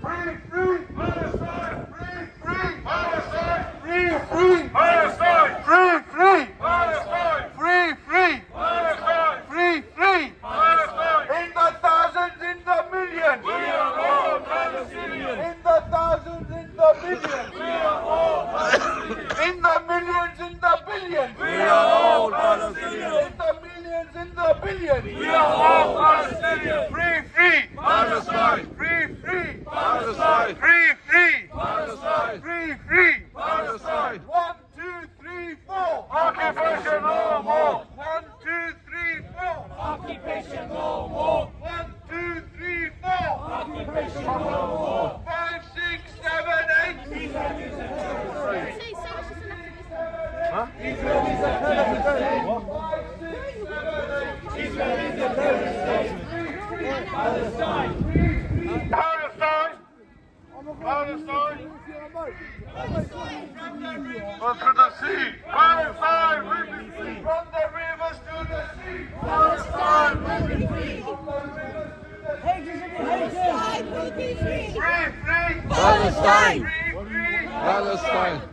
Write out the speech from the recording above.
Free, free Palestine! Free, free Palestine! Free, free Palestine! Free, free Palestine! Free, free Palestine! Free, free Palestine! In the thousands, in the millions! We are all Palestinians! In the thousands, in the millions! We are all Palestinians! In the millions, in the billions! We are all Palestinians! In the millions, in the billions! We are all Palestinians! Free, free Palestine! Free, free Palestine! Free, free Palestine! Free, free Palestine! 1, 2, 3, 4! Occupation no more! 1, 2, 3, 4! Occupation no more! 1, 2, 3, 4! Occupation no more! 5, 6, 7, 8! Huh? Israel is a terrorist state! What? 5, 6, 7, 8! Israel is a terrorist state! Palestine! Palestine! Palestine! From to the sea! Palestine will be free! From the rivers to the sea! Palestine will be free! Palestine will be free! Free, free! Palestine! Free, free! Palestine!